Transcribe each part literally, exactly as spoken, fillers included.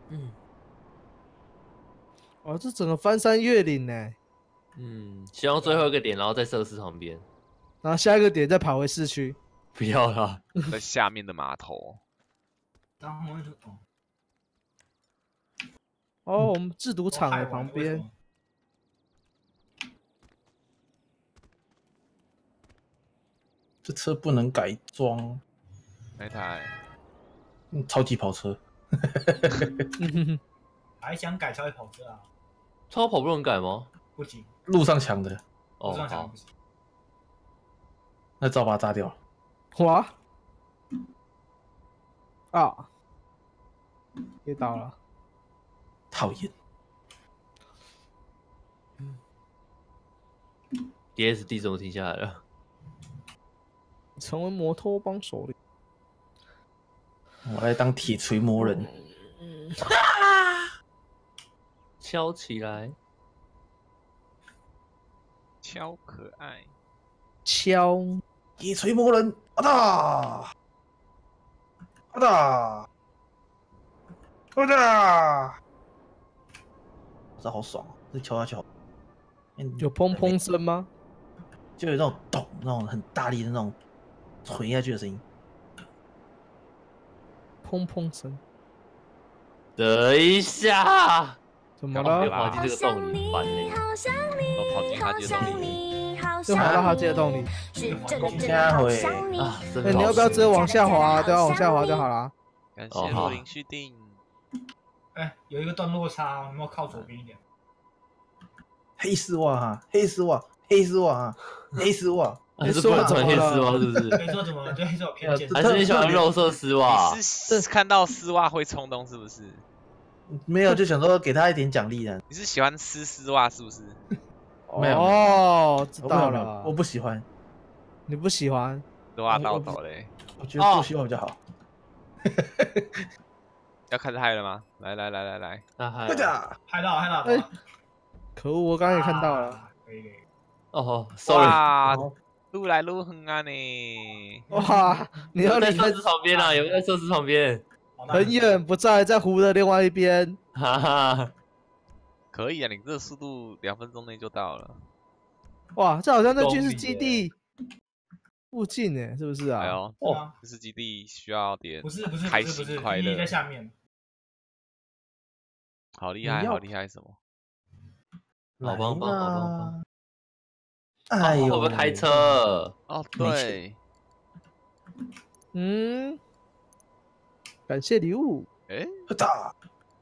嗯， 哦，这整个翻山越岭呢。 嗯，希望最后一个点，然后在设施旁边， 然后下一个点再跑回市区。 不要啦， 在下面的码头。 哦，我们制毒厂的旁边。 这车不能改装。 那台？ 嗯，超级跑车。 还想改超级跑车啊？ 超跑不能改吗？ 不行， 路上抢的。 路上抢不行。 那照把它炸掉了。 哇！啊！跌倒了。 讨厌。 D S D 怎么停下来了？ 成为摩托帮手了。 我来当铁锤魔人。 嗯， 敲起来， 敲可爱， 敲铁锤魔人，啊哒，啊哒，啊哒，这好爽啊！这敲下去好， 有砰砰声吗？ 就有那种咚，那种很大力的那种锤下去的声音。 砰砰声。 等一下， 怎么了？ 跑进这个洞里，烦呢。 我跑进他这个洞里， 就跑到他这个洞里。 下回啊， 哎，你要不要直接往下滑？对啊，往下滑就好了。 感谢罗林续订。 哎，有一个段落差，有没有靠左边一点？ 黑丝袜哈，黑丝袜，黑丝袜哈，黑丝袜。 还是不能穿黑丝袜，是不是？ 黑丝袜怎么了？对黑丝袜偏见。 还是你喜欢肉色丝袜？ 你是看到丝袜会冲动是不是？ 没有，就想说给他一点奖励啊。 你是喜欢丝丝袜是不是？ 没有哦，知道了。 我不喜欢。 你不喜欢？ 丝袜到头嘞。 我觉得不喜欢比较好。 要开始嗨了吗？来来来来来， 那嗨， 嗨到嗨到！ 哎，可恶，我刚刚也看到了。 可以可以。 哦 ，sorry。 撸来撸横啊你！ 哇，你要在设施旁边啊？有没有在设施旁边？ 很远不在，在湖的另外一边。 哈哈， 可以啊，你这个速度两分钟内就到了。 哇，这好像在军事基地附近呢，是不是啊？ 哎呦， 哦， 军事基地需要点不是不是开不是不是， 心快乐在下面。 好厉害，好厉害什么？ 好棒棒，好棒棒！ 哎呦， 会不会开车？ 哦，对， 嗯，感谢礼物。 哎， 打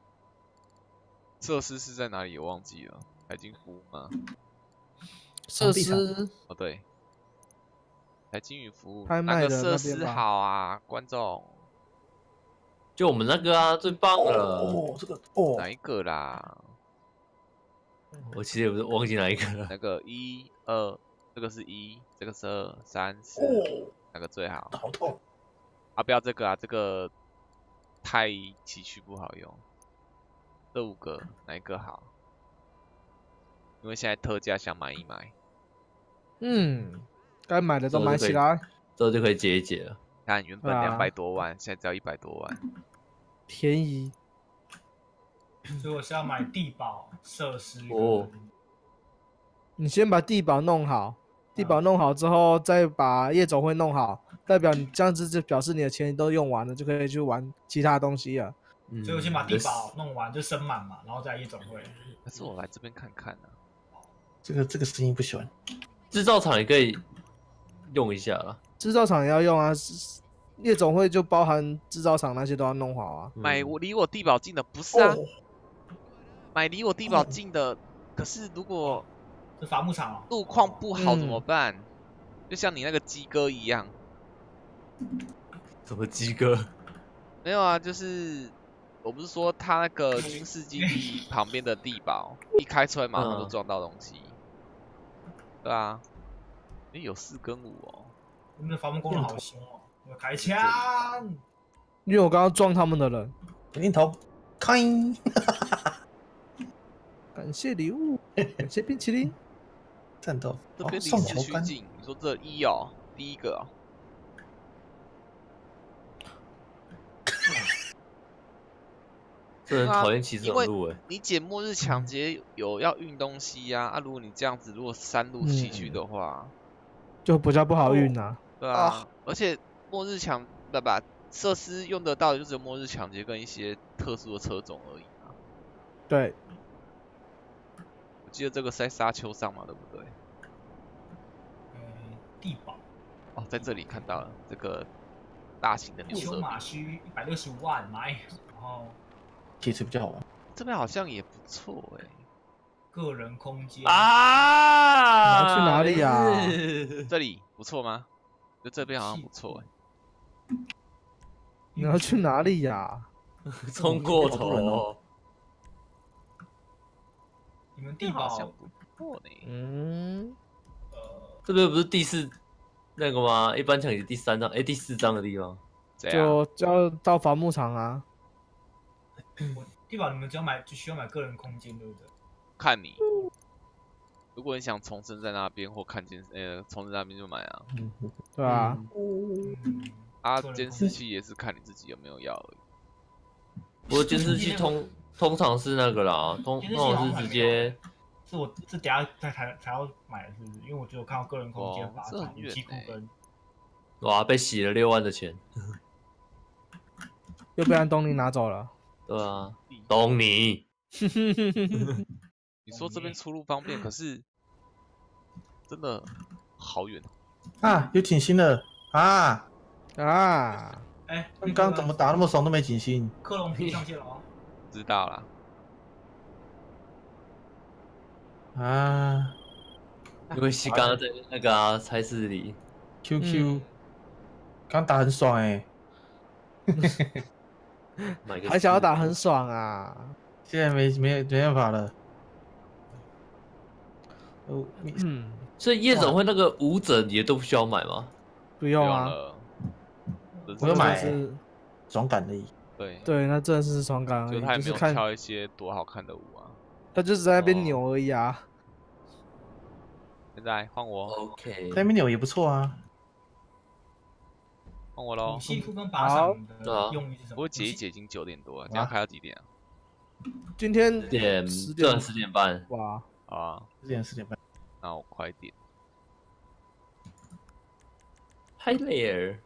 设施是在哪里？我忘记了，海金服务吗？ 设施哦，对，海金与服务， 拍卖的哪个设施好啊？观众， 就我们那个啊，最棒了。 哦，这个哦， 哪一个啦？ 我其实也不是忘记哪一个了。 那个一二，这个是一，这个是二，三四，哪个最好？ 好痛啊！不要这个啊，这个太崎岖不好用。这五个哪一个好？因为现在特价，想买一买。 嗯，该买的都买起来， 之后就可以解一解了。 看原本两百多万，现在只要一百多万， 便宜。 所以我是要买地堡设施哦。 你先把地堡弄好，地堡弄好之后，再把夜总会弄好，代表你这样子就表示你的钱都用完了，就可以去玩其他东西了。 嗯、所以我先把地堡弄完，就升满嘛，然后再夜总会。 可是我来这边看看啊， 这个这个声音不喜欢。 制造厂也可以用一下啦。 制造厂也要用啊，夜总会就包含制造厂那些都要弄好啊。 嗯、买我离我地堡近的不是啊，哦、买离我地堡近的，哦、可是如果是伐木场哦， 路况不好怎么办？嗯、就像你那个鸡哥一样。 什么鸡哥？ 没有啊，就是我不是说他那个军事基地旁边的地堡，一开出来马上就撞到东西。嗯、对啊，哎，有四跟五哦。 我们的伐木工人好凶哦，我开枪！ 因为我刚刚撞他们的人。 点头，开。 感谢礼物，感谢冰淇淋。 战斗， 这边离市区近，你说这一哦，第一个哦。 这很讨厌骑这种路哎。 你捡末日抢劫有要运东西呀、啊，啊，如果你这样子，如果山路崎岖的话， 就比较不好运啊。 对啊，而且末日抢不不设施用得到的就只有末日抢劫跟一些特殊的车种而已啊。 对， 我记得这个是在沙丘上嘛，对不对？ 呃，地堡。 哦，在这里看到了这个大型的牛修舍。 马需一百六十五万买，然后其实比较好玩。 这边好像也不错哎、欸。 个人空间啊！ 你要去哪里呀、啊？ 这里不错吗？就这边好像不错哎、欸。 你要去哪里呀、啊？ 冲过头哦！ 你们地堡好像不错呢。 嗯， 呃， 这边不是第四那个吗？一般抢劫第三章，哎，第四章的地方。 就就要到伐木场啊。 我地堡你们只要买就需要买个人空间，对不对？ 看你，如果你想重生在那边或看见呃重生在那边就买啊。 嗯， 对啊。 嗯， 啊，监视器也是看你自己有没有要而已。 不过监视器通通常是那个啦，通通常是直接。 是我是等下才才才要买的，是不是？因为我只有看到个人空间、法场、武器库跟。 哇，被洗了六万的钱。 又被安东尼拿走了。 对啊，东尼。 你说这边出入方便，可是真的好远啊！有警星了啊啊！ 哎， 刚刚怎么打那么爽都没警星？ 克隆皮上线了哦。 知道啦。 啊！ 因为是刚刚在那个啊菜市里 ，Q Q，刚打很爽哎。 还想要打很爽啊！ 现在没没没办法了。哦， 嗯， 所以夜总会那个舞者也都不需要买吗？ 不用啊， 我有买， 是爽感而已。 对对，那真的是爽感而已， 就他也没有是看跳一些多好看的舞啊。 他就是在那边扭而已啊。 现在换我 ，OK， 在那边扭也不错啊。 换我喽。 武器库跟靶场的用意是什么？ 不过解一解已经九点多了，今天开到几点啊？ 今天点十点十点半。 哇， 啊， 十点十点半。 那我快点。 Hi there.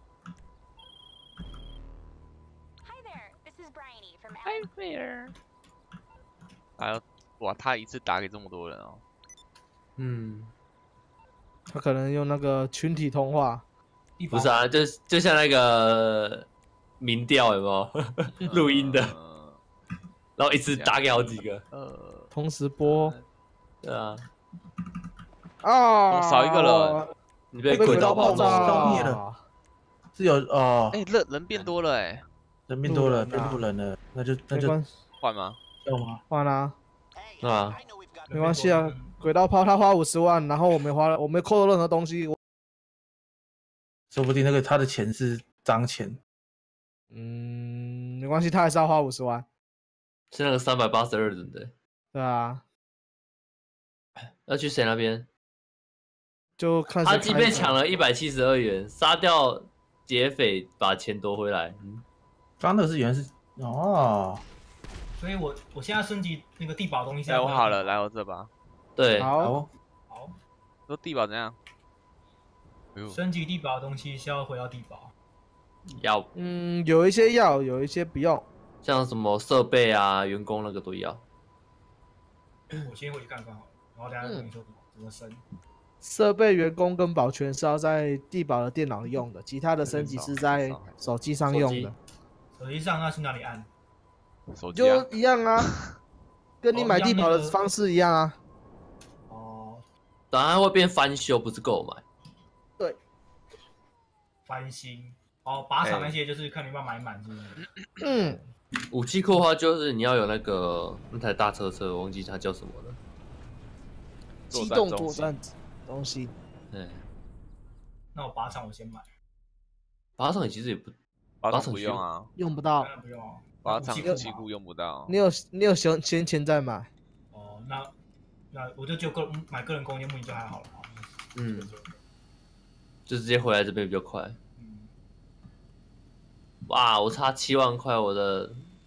Hi there. This is Bryony from Hi there. 还有，哇，他一次打给这么多人哦。 嗯， 他可能用那个群体通话。 不是啊，就就像那个民调有没有录音的，然后一次打给好几个， 呃， 同时播。 对啊。 啊！ 少一个人， 你被轨道爆炸灭了。是有哦。 哎，人人变多了哎， 人变多了，变路人了，那就那就换吗？ 要吗？ 换啊。 啊， 没关系啊，轨道炮他花五十万，然后我没花了，我没扣任何东西。 说不定那个他的钱是脏钱。 嗯，没关系，他还是要花五十万。 是那个三百八十二人的。 对啊。 要去谁那边？ 就看他即便抢了一百七十二元，杀掉劫匪，把钱夺回来。嗯， 刚刚那个是原来是哦。 所以我我现在升级那个地堡东西。 哎，我好了，来我这吧。 对， 好， 好。 说地堡怎样？ 升级地堡的东西是要回到地堡。 要， 嗯，有一些要，有一些不用。 像什么设备啊、员工那个都要。 我先回去看看好了，然后等下跟你说怎么怎么升。 设备、员工跟保全是要在地堡的电脑用的，其他的升级是在手机上用的。 手机上那去哪里按？ 手机就一样啊，跟你买地堡的方式一样啊。 哦。 当然会变翻修，不是购买。 对。 翻新。哦，靶场那些就是看你要买满，是不是？ 嗯。 武器库的话，就是你要有那个那台大车车，忘记它叫什么了。 机动作战东西。 对。 那我靶场我先买。 靶场其实也不， 靶场不用啊， 用不到。 不用。 靶场武器库用不到。 你有你有闲闲钱再买。 哦，那那我就就个买个人空间木就还好了。 嗯。就直接回来这边比较快。哇！我差七万块，我的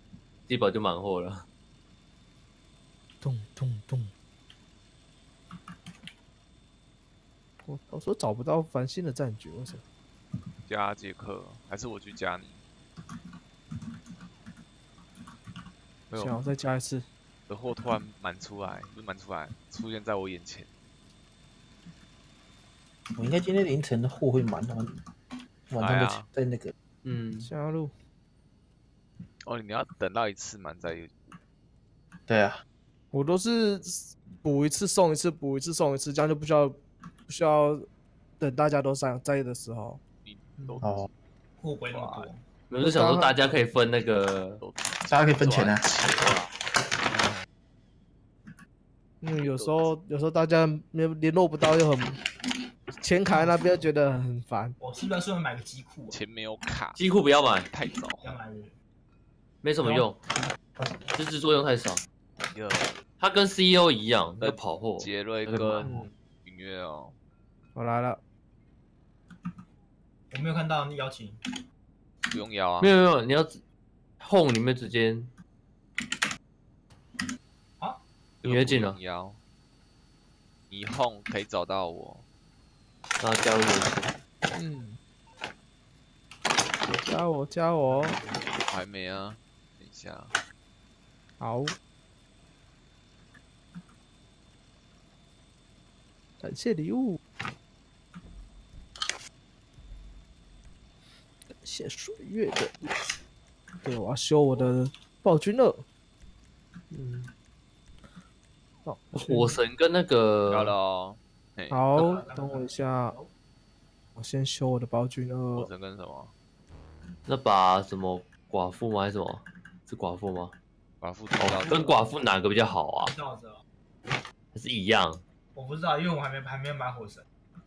地堡就满货了。 咚咚咚！我我说找不到繁星的战局，为什么？ 加杰克，还是我去加你？没行，我再加一次。 的货突然满出来，不是满出来，出现在我眼前。 我应该今天凌晨的货会满，然后晚上就在那个嗯加入。 哦，你要等到一次满再。 对啊， 我都是补一次送一次，补一次送一次，这样就不需要不需要等大家都在在的时候。 哦， 货不会那么多。 我就想说大家可以分那个， 大家可以分钱啊。 嗯，有时候有时候大家联联络不到，又很钱卡在那边，觉得很烦。 我是不是顺便买个机库、啊？ 钱没有卡， 机库不要买， 太早， 要买的。 没什么用，实质作用太少。 哟， 它跟 C E O 一样，那个跑货。 杰瑞跟允月哦， 我来了。 我没有看到你邀请。 不用邀啊。 没有没有，你要 home 里面直接。 啊？ 你约进了。 邀。你 home 可以找到我。 然后加入游戏。 嗯。加我加我。 还没啊，等一下。 好。感谢礼物。感谢水月的。对，我要修我的暴君了。嗯。 哦，火神跟那个。 好了哦。 好，等我一下。我先修我的暴君二。 火神跟什么？ 那把什么寡妇吗？还是什么？是寡妇吗？ 寡妇哦，跟寡妇哪个比较好啊？ 知道知道。 还是一样？ 我不知道，因为我还没还没有买火神。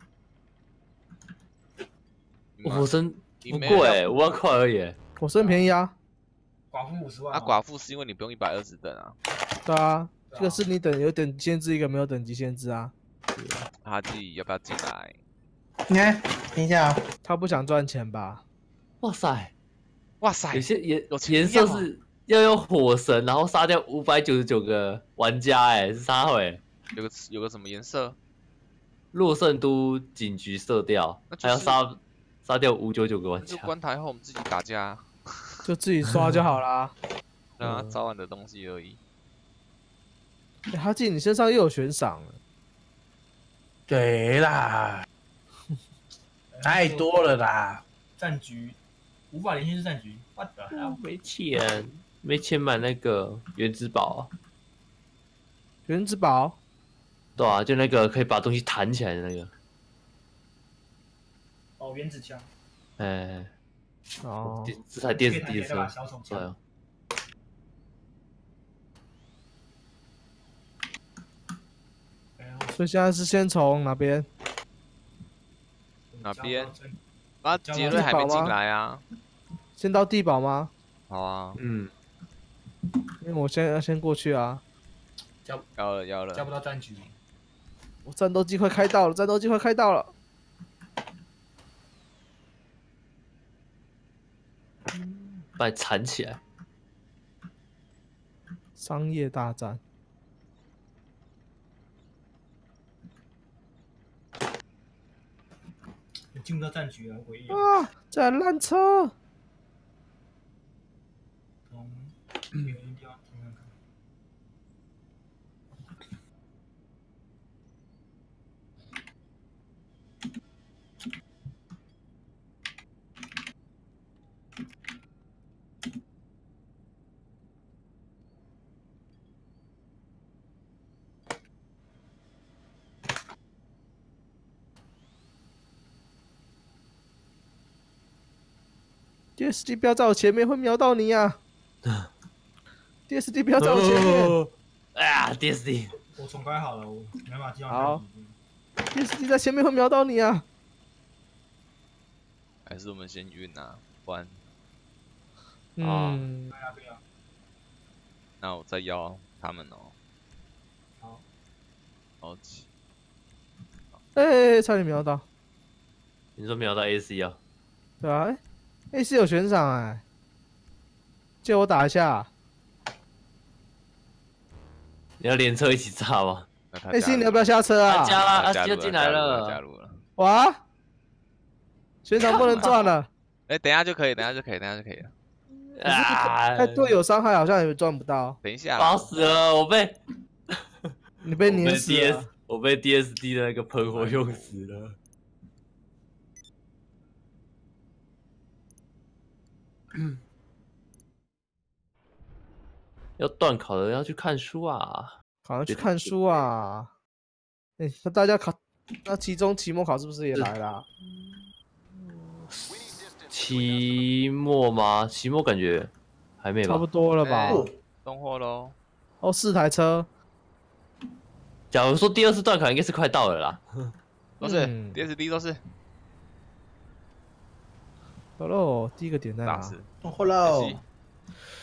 火神不贵，五万块而已。 火神便宜啊。 寡妇五十万。 啊，寡妇是因为你不用一百二十等啊。 对啊，这个是你等有等级限制，一个没有等级限制啊。 哈基要不要进来？ 你看，等一下啊。 他不想赚钱吧？ 哇塞， 哇塞， 有些颜有颜色是要用火神，然后杀掉五百九十九个玩家，哎，是啥回？ 有个有个什么颜色？ 洛圣都警局色调，还要杀杀掉五九九个玩家。 就关台后我们自己打架， 就自己刷就好啦。 对啊，早晚的东西而已。 欸、哈基，你身上又有悬赏了。 对啦，太多了啦。 战局无法连续是战局，我的没钱，没钱买那个原子宝。 原子宝？ 对啊，就那个可以把东西弹起来的那个。 哦，原子枪。 哎。 哦。 这台电子第一次。对啊。 所以现在是先从哪边？ 哪边？啊，杰瑞还没进来啊。 先到地堡吗？ 好啊。 嗯。 因为我现在要先过去啊。 交要了要了。 交不到战局。 我战斗机快开到了，战斗机快开到了。 把你缠起来。 商业大战。 进不到战局了，诡异啊！这烂车。 从别的地方听看看。 D S D 不要在我前面，会瞄到你呀、啊、！D S D 不要在我前面。 哎呀 ，D S D， 我重开好了，我没办法进到。 好 ，D S D 在前面会瞄到你啊！ 还是我们先运啊，不然。 嗯。 对啊对啊。 那我再邀他们哦。 好。 好奇。 哎、欸，差点瞄到。 你说瞄到 A C 啊？ 对啊，哎、欸、，A C 有悬赏哎，借我打一下。 你要连车一起炸吗？ 哎，新你要不要下车啊？ 加啦，阿加入就进来了，加了。 入了。 哇，全场不能转了。 哎，等一下就可以，等一下就可以，等一下就可以了。 啊！ 哎，队友伤害好像也赚不到。 等一下， 打死了，我被你被碾死了。 我被 D S D 的那个喷火用死了。要断考的要去看书啊！ 好像去看书啊！哎、欸，那大家考，那期中、期末考是不是也来了、啊？ 期末吗？期末感觉还没吧？ 差不多了吧？ 欸、送货喽！ 哦，四台车。 假如说第二次断考应该是快到了啦。 都是、 嗯、 D S D 都是。 好喽，第一个点在哪？ 送货喽！